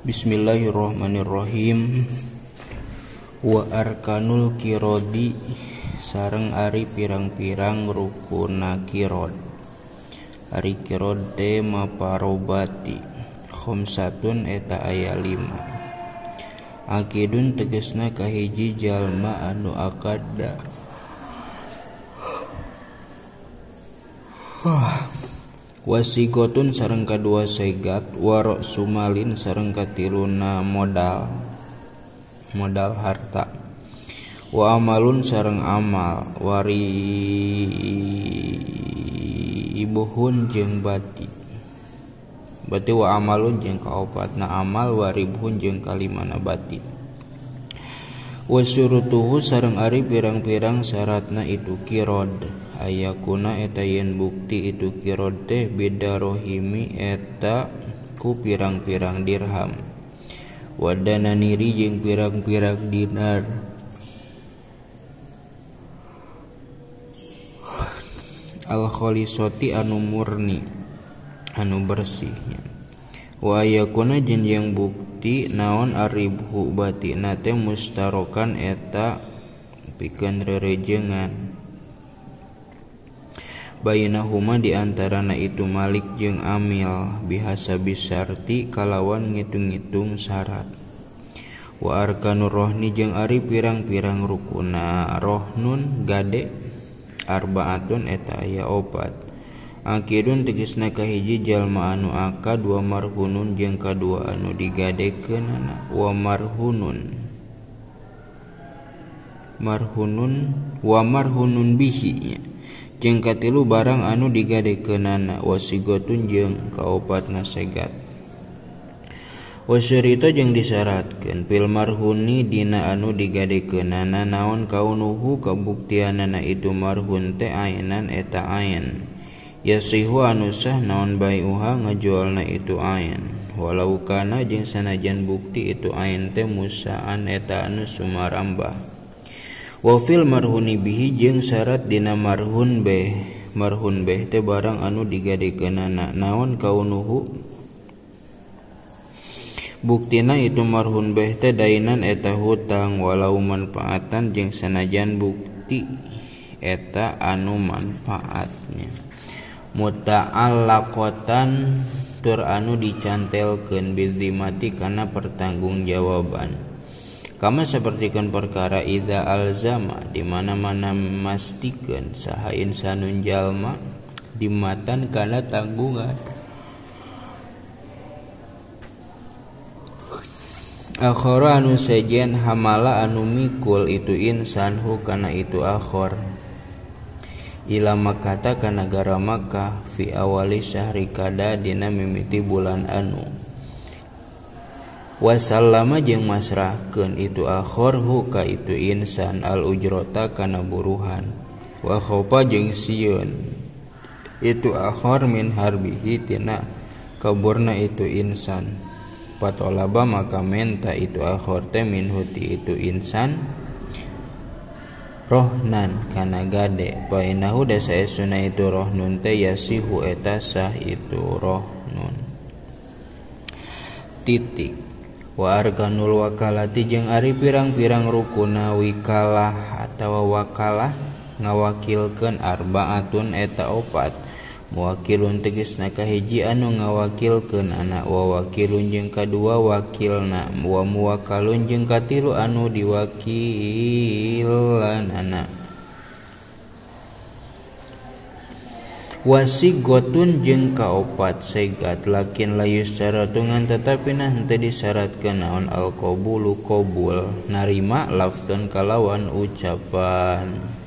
Bismillahirrahmanirrahim. Wa arkanul kirodi sareng ari pirang-pirang rukuna kirod. Ari kirod te maparobati khomsatun eta aya 5. Akidun tegesna kahiji jalma anu akada wasigotun sareng kadua segat, waro sumalin sareng katiluna modal harta, wa amalun sareng amal, wari ibuhun jeung bati. Berarti wa amalun jeung kaopatna amal, waribuhun jeung kalimana bati. Wa syurutuhu sareng ari pirang-pirang syaratna itu kirod, ayakuna eta yen bukti itu kirod teh beda rohimi eta ku pirang-pirang dirham, wadana niri jeung pirang-pirang dinar, al kholisoti anu murni anu bersihnya. Wa ayakuna jeung yang bukti naon aribhu bati nate mustarokan eta pikeun rerejengan, bainahuma diantarana itu malik jeung amil, bihasa bisarti kalawan ngitung-ngitung syarat. Wa arkanur rohni jeung ari pirang-pirang rukuna rohnun gade, arbaatun eta aya 4. Akidun tegesna kahiji jalma anu akad, wa marhunun jeung kadua anu digadekeunana, wa marhunun bihi jeung katilu barang anu digadekeunana, wasigotun jeung kaopatna segat. Wasyarita jeung disyaratkeun fil marhuni dina anu digadekeunana naon kaunuhu kabuktianana itu marhun teh ainan eta ain, yasihu anu sah naon bai'uha ngajualna itu ain, walau kana jeung sanajan bukti itu ain teh musaan eta anu sumarambah. Wa fil marhuni bihi jeung syarat dina marhun beh teh barang anu digadekeunana naon kaunuhu buktina itu marhun beh teh dainan eta hutang, walau manfaatan jeung sanajan bukti eta anu manfaatnya. Muta'allaqatan tur anu dicantelkeun bizimati kana pertanggungjawaban, kama sapertikeun perkara idza alzama di mana-mana mastikeun saha insanun jalma dimatan kana tanggungan, akhara anu sejen hamala anu mikul itu insanhu kana itu akhor, ila Makkah ka nagara Makkah fi awali syahri kada dina mimiti bulan anu, wasallama jeung masrahkeun itu akhorhu ka itu insan al ujrota kana buruhan, wa khopa jeung sieun itu akhor min harbihi tina kaburna itu insan, patolaba maka menta itu akhor teh minhu ti itu insan rohnan kana gade, bainahu dasaesuna itu rohnun teh yasihu eta sah itu rohnun. Titik. Wa arkanul wakalati jeung ari pirang-pirang rukuna wikalah atawa wakalah ngawakilkeun arbaatun eta 4. Muwakilun tegesna kahiji anu ngawakilkeun anak, wa wakilun jeung kadua wakilna, wa muwakkalun jeung katilu anu diwakilanana. Wasigotun jeung kaopat segat, lakin layus syaratu ngan tetapina henteu disyaratkeun naon al qabulu qabul, narima lafzan kalawan ucapan.